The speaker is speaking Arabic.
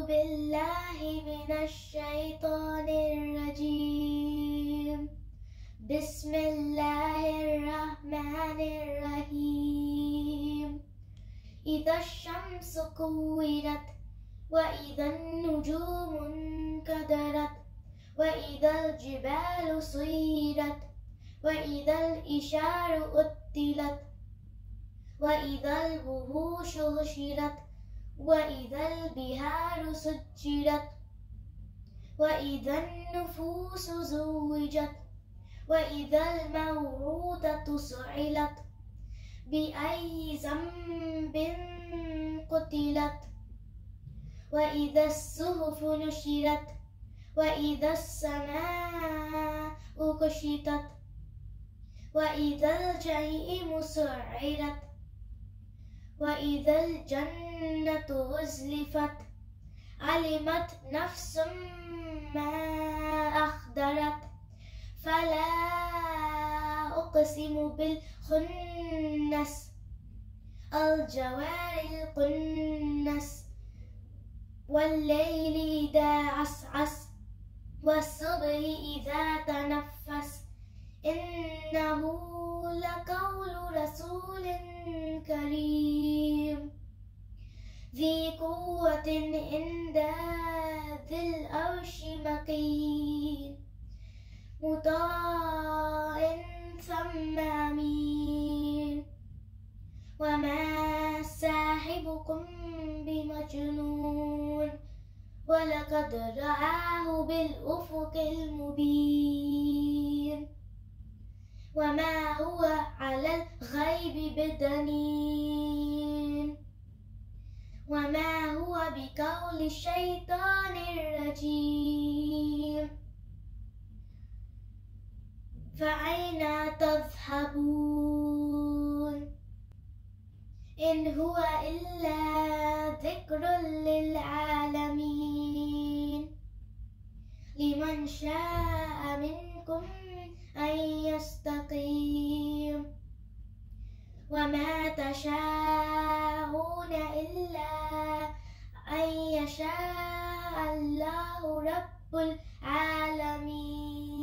بالله من الشيطان الرجيم. بسم الله الرحمن الرحيم. إذا الشمس كورت وإذا النجوم انكدرت وإذا الجبال سيرت وإذا الإشار أطلت وإذا الوحوش حشرت وإذا البحار سجرت وإذا النفوس زوجت وإذا الموءودة سئلت بأي ذنب قتلت وإذا الصحف نشرت وإذا السماء كشطت وإذا الجحيم سعرت وإذا الجنة أزلفت علمت نفس ما أحضرت فلا أقسم بالخنس الجوار الكنس والليل إذا عسعس والصبح إذا تنفس إنه لقول رسول كريم ذي قوة عند ذي العرش مكين مطاع ثم أمين وما صاحبكم بمجنون ولقد رآه بالأفق المبين وما هو على الغيب بدليل وما هو بقول الشيطان الرجيم فأين تذهبون إن هو إلا ذكر للعالمين لمن شاء منكم أن يستقيم وما تشاءون إلا أن يشاء الله رب العالمين.